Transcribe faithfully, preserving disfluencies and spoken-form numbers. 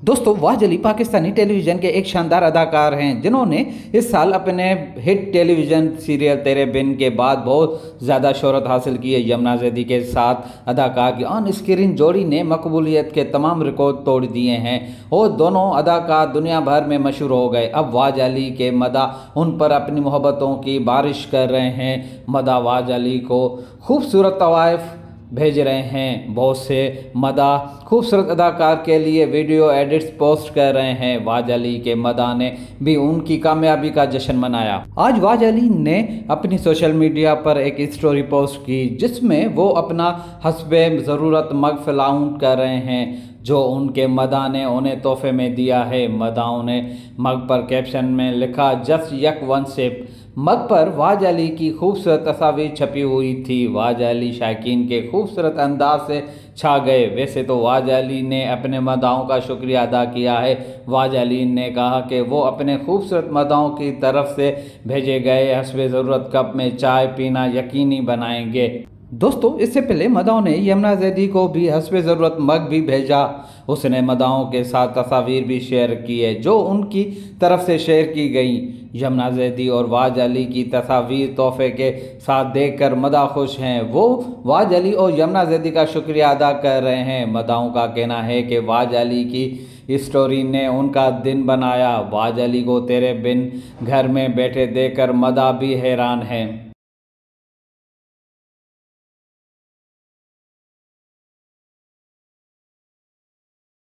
दोस्तों was Ali Pakistani television के एक शानदार अदाकार हैं जिन्होंने इस साल अपने हिट टेलीविज़न सीरियल तेरे बिन के बाद बहुत ज़्यादा शोहरत हासिल की है। यमुना जैदी के साथ अदाकार की ऑन स्क्रीन जोड़ी ने मकबूलियत के तमाम रिकॉर्ड तोड़ दिए हैं और दोनों अदाकार दुनिया भर में मशहूर हो गए। अब वाज अली के मदाह उन पर अपनी मोहब्बतों की बारिश कर रहे हैं। मदाह वाज अली को खूबसूरत तवाइफ भेज रहे हैं। बहुत से मदाह खूबसूरत अदाकार के लिए वीडियो एडिट्स पोस्ट कर रहे हैं। वाज अली के मदाह ने भी उनकी कामयाबी का जश्न मनाया। आज वाज अली ने अपनी सोशल मीडिया पर एक स्टोरी पोस्ट की जिसमें वो अपना हस्बे ज़रूरत मग फ्लाउंट कर रहे हैं जो उनके मदाह ने उन्हें तोहफे में दिया है। मदाह ने मग पर कैप्शन में लिखा जस्ट यक वन सिप। मग पर वाज अली की खूबसूरत तस्वीर छपी हुई थी। वाज अली शायकीन के खूबसूरत अंदाज से छा गए। वैसे तो वाज अली ने अपने मदाहों का शुक्रिया अदा किया है। वाज अली ने कहा कि वो अपने खूबसूरत मदाहों की तरफ से भेजे गए हस्बे ज़रूरत कप में चाय पीना यकीनी बनाएंगे। दोस्तों इससे पहले मदाह ने यमुना जैदी को भी हस्बे ज़रूरत मग भी भेजा। उसने मदाहों के साथ तस्वीर भी शेयर की है जो उनकी तरफ से शेयर की गई। यमुना जैदी और वाज अली की तस्वीर तोहफे के साथ देखकर मदाह खुश हैं। वो वाज अली और यमुना जैदी का शुक्रिया अदा कर रहे हैं। मदाहों का कहना है कि वाज अली की स्टोरी ने उनका दिन बनाया। वाज अली को तेरे बिन घर में बैठे देखकर मदाह भी हैरान हैं।